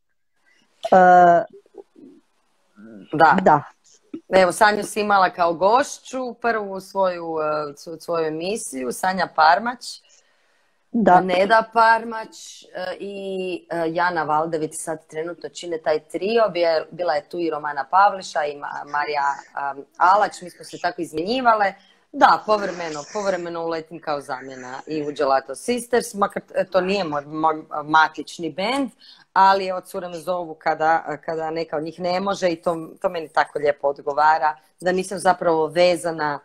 Da. Evo, Sanju si imala kao gošću, prvu svoju emisiju, Sanja Parmać. Da. Neda Parmać i Jana Valdević sad trenutno čine taj trio. Bila je tu i Romana Pavliša i Marija Alać, mi smo se tako izmjenjivale. Da, povremeno uletim kao zamjena i u Gelato Sisters, makar to nije moj matični bend, ali od cure me zovu kada neka od njih ne može i to meni tako lijepo odgovara, da nisam zapravo vezana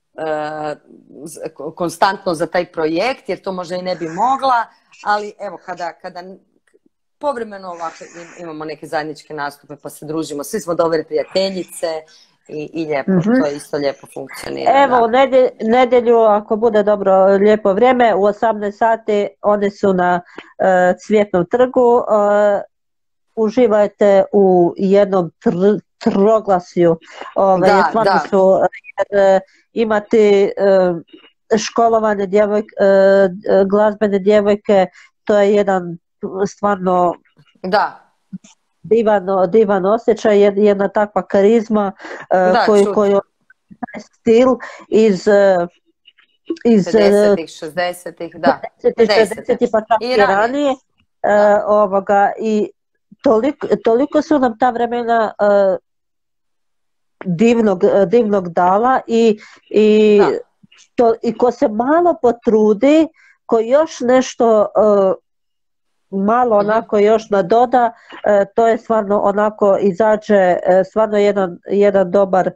konstantno za taj projekt, jer to možda i ne bi mogla, ali evo kada povremeno ovako imamo neke zajedničke nastupe pa se družimo, svi smo dobre prijateljice i lijepo, to isto lijepo funkcionira. Evo, u nedjelju, ako bude dobro lijepo vrijeme, u 18 sati oni su na Cvjetnom trgu, uživajte u jednom troglasju, su imati školovane glazbene djevojke, to je jedan stvarno divan osjećaj, jedna takva karizma koju stil iz 50-ih, 60-ih, da. 60-ih pa čak i ranije. I toliko su nam ta vremena divnog dala i ko se malo potrudi, ko još nešto malo onako još nadoda, to je stvarno onako izađe stvarno jedan dobar.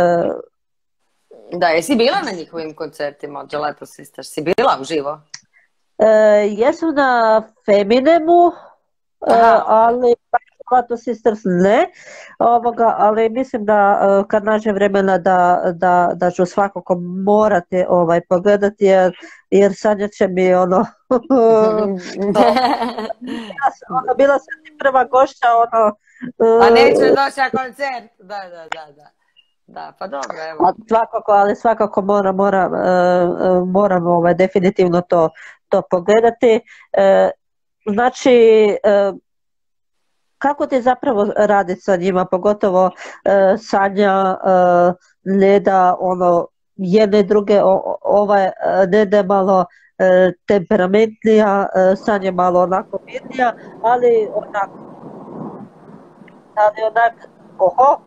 Da, jesi bila na njihovim koncertima od Gelato Sisters? Si bila uživo? Jesu na Feminemu, ali Gelato Sisters ne, ali mislim da kad nađem vremena da ću svakako morati pogledati, jer Sanja će mi bila sam ti prva gošća, a neću doći na koncert, da, pa dobro, evo. Svakako moram definitivno to pogledati. Znači, kako ti zapravo raditi sa njima, pogotovo Sanja, Neda, jedne i druge, Neda je malo temperamentnija, Sanja malo onako mirnija, ali onak, oho.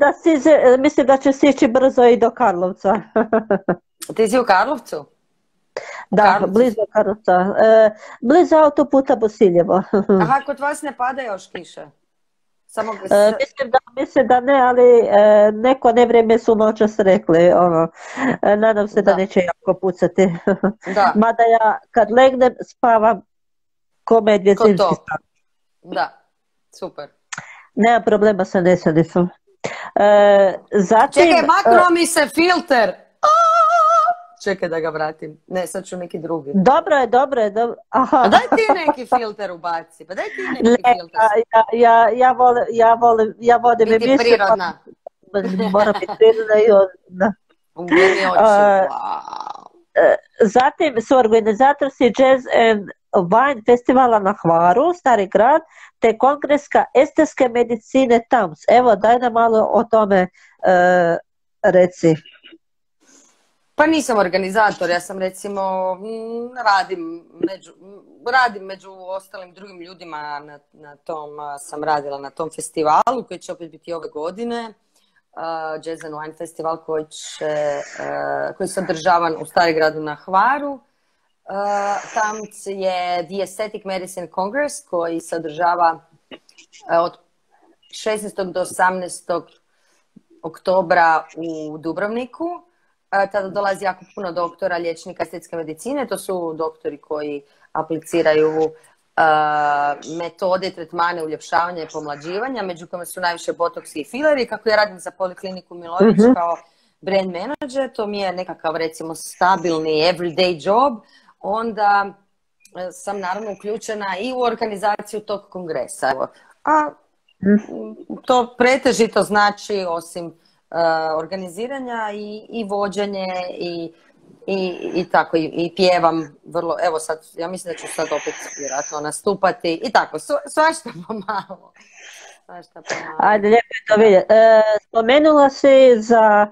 Mislim da će stići brzo i do Karlovca. Ti si u Karlovcu? U Da, Karlovcu? blizu Karlovca. Blizu autoputa Bosiljevo. Aha, kod vas ne pada još kiša? Samo Mislim da ne, ali neko nevrijeme su noćas rekli, ono, nadam se da da, neće jako pucati. da, Mada ja kad legnem spavam ko medvjed ko zimski top. san. Da, super. Nema problema sa nesanicom. Zatim, Čekaj, maknuo mi se filter. Čekaj da ga vratim. Ne, sad ću neki drugi. dobro je, dobro je. Aha. A daj ti neki filter ubaci. Pa daj ti Ne, neki filter. ja vodim Biti emisiju, prirodna. pa moram biti prirodna i onda. Ugleni oči. Wow. Zatim su organizatorci Jazz and Wine festivala na Hvaru, Stari grad, te kongreska estetske medicine TAMS. Evo, daj nam malo o tome reci. Pa nisam organizator, ja sam recimo radim među ostalim drugim ljudima na tom, sam radila na tom festivalu koji će opet biti ove godine. Jazz and Wine festival koji se održava u Starigradu na Hvaru. TAMS je The Aesthetic Medicine Congress koji se održava od 16. do 18. oktobra u Dubrovniku. Tada dolazi jako puno doktora, liječnika estetske medicine. To su doktori koji apliciraju metode, tretmane, uljepšavanja i pomlađivanja, među kojima su najviše botoksi i fileri. Kako ja radim za Polikliniku Milović kao brand manager, to mi je nekakav recimo stabilni everyday job, onda sam naravno uključena i u organizaciju tog kongresa. A to pretežito znači osim organiziranja i vođenje i tako, i pjevam vrlo, evo sad, ja mislim da ću sad opet vjerojatno nastupati i tako, svašta pomalo. Ajde, lijepo je to vidjeti. Spomenula si za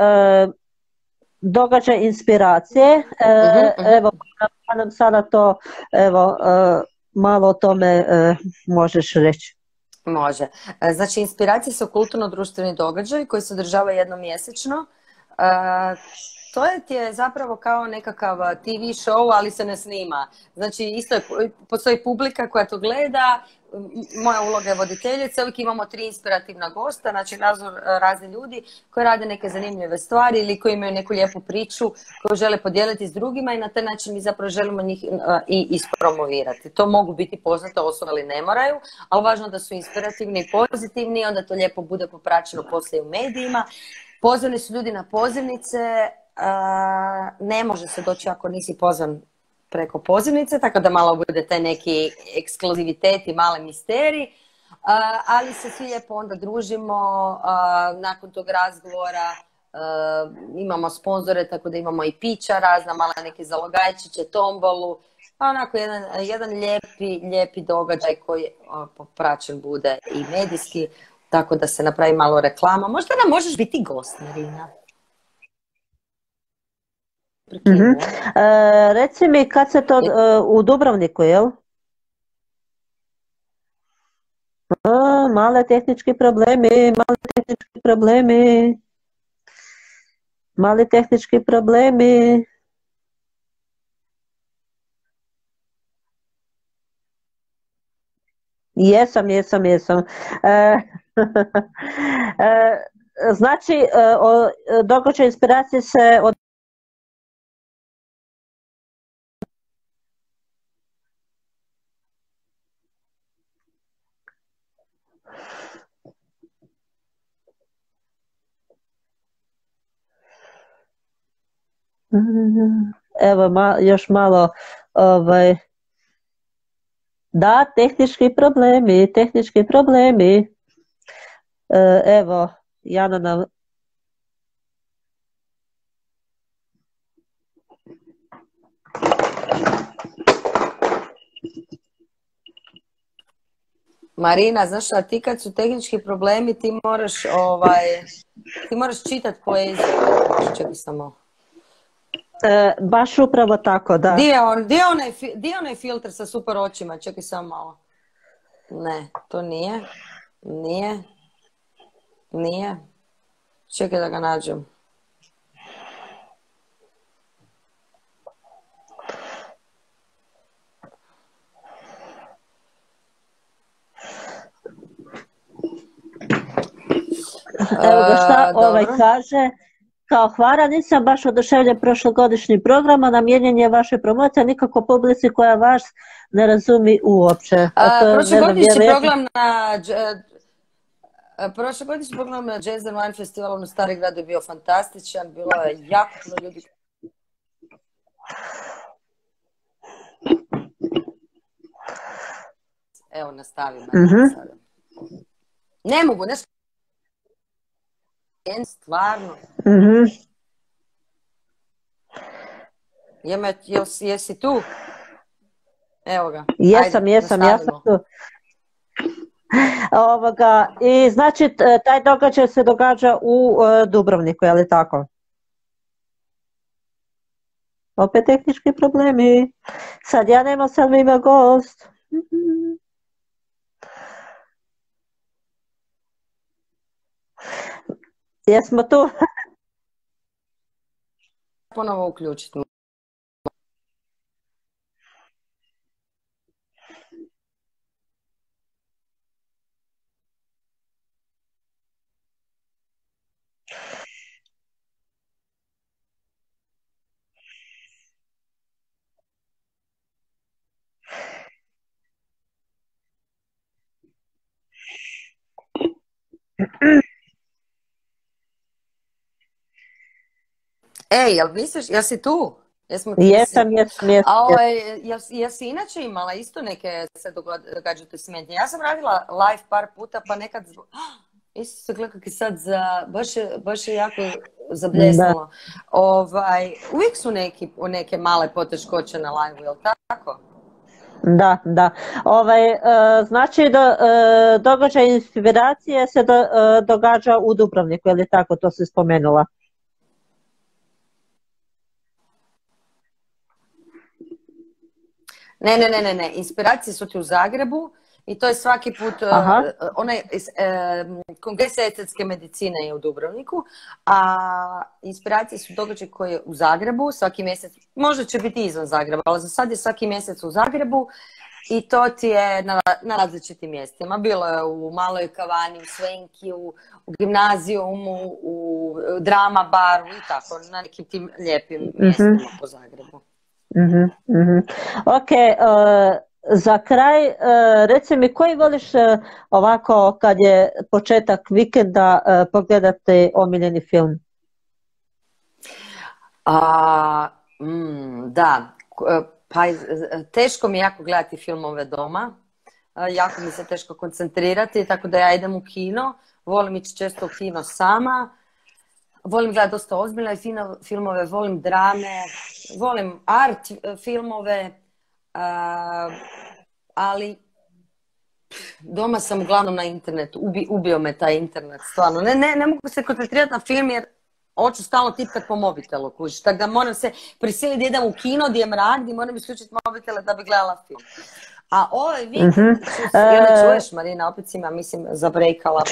događaj inspiracije, evo, pa nam sada to, evo, malo o tome možeš reći. Može. Znači, inspiracije su kulturno-društveni događaj koji se održava jednom mjesečno. To je zapravo kao nekakav TV show, ali se ne snima. Znači, postoji publika koja to gleda, moja uloga je voditeljica, uvijek imamo 3 inspirativna gosta, znači razni ljudi koji rade neke zanimljive stvari ili koji imaju neku lijepu priču koju žele podijeliti s drugima i na taj način mi zapravo želimo njih i ispromovirati. To mogu biti poznate osobe, ali ne moraju, ali važno da su inspirativni i pozitivni, onda to lijepo bude popraćeno poslije u medijima. Pozvani su ljudi na pozivnice, ne može se doći ako nisi pozvan preko pozivnice, tako da malo bude taj neki ekskluzivitet i male misterij, ali se svi lijepo onda družimo, nakon tog razgovora imamo sponzore, tako da imamo i pića razna, mala neke zalogajčiće, tombolu, onako jedan lijepi događaj koji popraćen bude i medijski, tako da se napravi malo reklama. Možda nam možeš biti gost, Marina. Reci mi kad se to u Dubrovniku, jel? Male tehnički problemi. Jesam. Znači, događaj inspiracije se od evo još malo da, tehnički problemi. Evo, Jana nam Marina, znaš šta, ti kad su tehnički problemi, ti moraš čitati poeziju. Čekaj samo. Baš upravo tako, da. Di je onaj filter sa super očima? Čekaj samo malo. Ne, to nije. Nije. Čekaj da ga nađem. Evo ga šta Dobro. kaže. Kao hvala, nisam baš oduševljen prošlogodišnjim programom, namijenjen je vaše promocija, nikako publici koja vas ne razumi uopće. A to, ne znam, Prošlogodišnji vjerojatno... program na prošlogodišnji program na Jazz and Wine festivalu na Stari gradu je bio fantastičan, bilo je jako puno ljudi. Evo, nastavim. Ne mogu, nešto stvarno. Jesi tu? Evo ga. Jesam tu. I znači, taj događaj se događa u Dubrovniku, je li tako? Opet tehnički problemi. Sad ja nemam, sad mi ima gost. Jesmo tu? Ponovo uključiti. Ej, jel misliš, jesi tu? Jesam. Jesi inače imala isto neke se događate smetnje? Ja sam radila live par puta, pa nekad... Isto se gleda kak je sad baš je jako zabljesnalo. Uvijek su neke male poteškoće na live, jel tako? Da. Znači, događaj inspiracije se događa u Dubrovniku, je li tako, to si spomenula? Ne. Inspiracije su ti u Zagrebu i to je svaki put, kongres estetske medicine je u Dubrovniku, a inspiracije su događaj koji je u Zagrebu svaki mjesec, možda će biti izvan Zagreba, ali za sad je svaki mjesec u Zagrebu i to ti je na različitim mjestima. Bilo je u Maloj kavani, u Svenki, u gimnazijumu, u drama baru i tako, na nekim tim lijepim mjestima po Zagrebu. Ok, za kraj, reci mi koji voliš ovako kad je početak vikenda pogledati omiljeni film? Da, pa teško mi je jako gledati filmove doma, jako mi se teško koncentrirati, tako da ja idem u kino, volim ići često u kino sama. Volim gledati dosta ozbiljne filmove, volim drame, volim art filmove, ali doma sam uglavnom na internetu. Ubio me taj internet, stvarno. Ne mogu se koncentrirati na film jer hoću stalno tipkat po mobitelu, kužiš. Tako da moram se prisiliti da idem u kino gdje je mrak, gdje moram isključiti mobitele da bi gledala film. A ovaj vikend, jel me čuješ, Marina, opet si me, mislim, zabrejkala.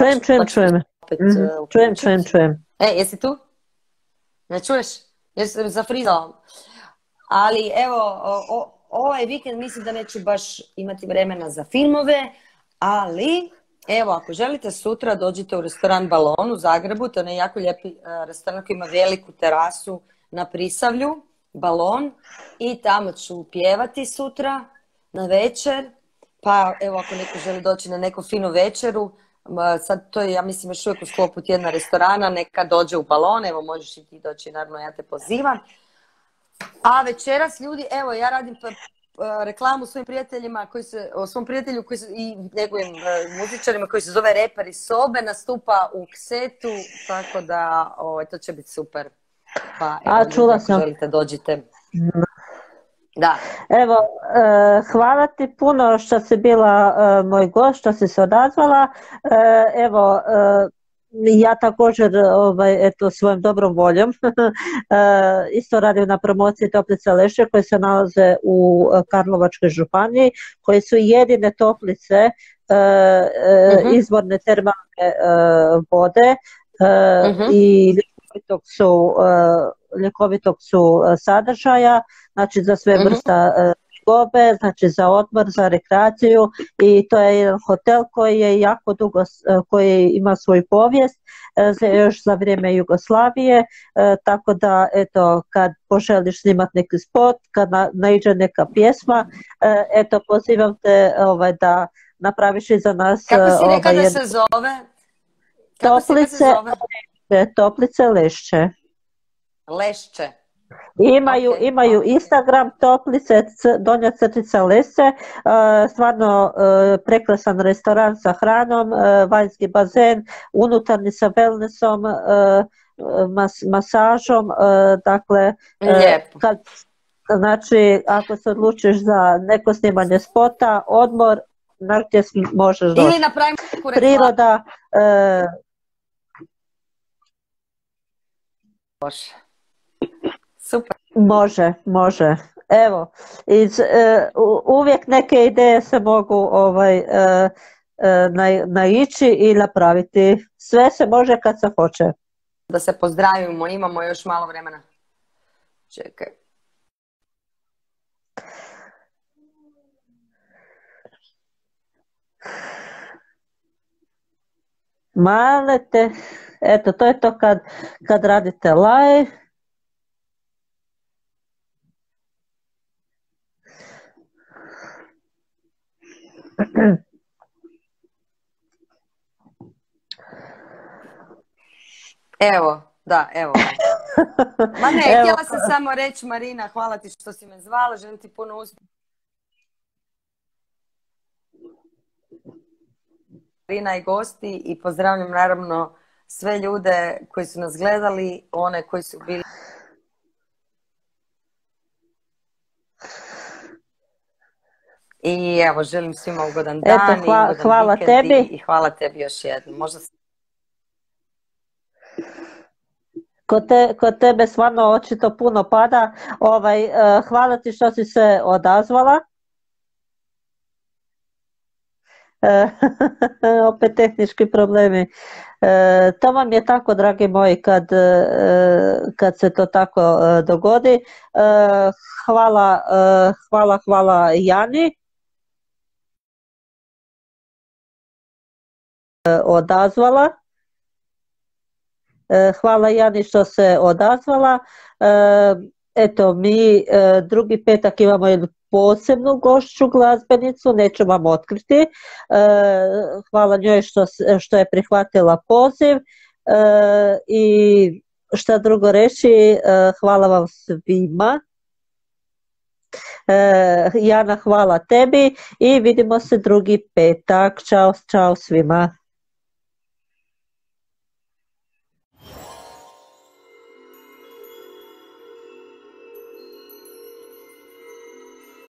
Čujem. Jesi tu? Ne čuješ? Jesi zafrizala? Ali evo, ovaj vikend mislim da neću baš imati vremena za filmove, ali evo, ako želite sutra dođite u restoran Balon u Zagrebu, to je onaj jako lijepi restoran koji ima veliku terasu na Prisavlju, Balon, i tamo ću pjevati sutra na večer, pa evo ako neko želi doći na neku finu večeru, sad to je, ja mislim, još uvijek u sklopu tjedna restorana, neka dođe u Balon, evo možeš i ti doći, naravno ja te pozivam. A večeras ljudi, evo ja radim reklamu svojim prijateljima, o svom prijatelju i njegovim muzičarima koji se zove Reper iz sobe, nastupa u Ksetu, tako da to će biti super. Pa evo, čula sam. Ako želite dođite. Da. Evo, hvala ti puno što si bila moj gost, što si se odazvala. Evo, ja također svojom dobrom voljom isto radim na promociji toplice Lešće koje se nalaze u Karlovačkoj županiji, koje su jedine toplice izvorne termalne vode i ljekovitog su sadržaja, znači za sve vrsta Gobe, znači za odmor, za rekreaciju, i to je jedan hotel koji je jako dugo, koji ima svoju povijest, još za vrijeme Jugoslavije, tako da eto, kad poželiš snimati neki spot, kad naiđe neka pjesma, eto, pozivam te da napraviš i za nas Kako si rekla da se zove? Toplice Lešće. Lešće. Imaju Instagram Toplice, donja crtica Lešće, stvarno prekrasan restoran sa hranom, vanjski bazen, unutarnji sa wellnessom, masažom, dakle, znači ako se odlučiš za neko snimanje spota, odmor, na gdje možeš doći. Ili napravimo priroda. Super. Može. Evo, uvijek neke ideje se mogu naići i napraviti. Sve se može kad se hoće. Da se pozdravimo, imamo još malo vremena. Čekaj. Malete, eto, to je to kad radite live. Evo. Ma ne, htjela sam samo reći, Marina, hvala ti što si me zvala, želim ti puno uspjeha. Marina i gosti, i pozdravljam naravno sve ljude koji su nas gledali, one koji su bili. I evo, želim svima ugodan dan, hvala tebi. I hvala tebi još jednom. Možda Kod tebe stvarno očito puno pada. Hvala ti što si se odazvala. Opet tehnički problemi. To vam je tako, dragi moji, kad se to tako dogodi. Hvala Jani. Odazvala. Hvala Jani što se odazvala. Eto, mi drugi petak imamo jednu posebnu gošću glazbenicu, neću vam otkriti. Hvala njoj što je prihvatila poziv. I šta drugo reći, hvala vam svima. Jana, hvala tebi i vidimo se drugi petak. Ćao svima.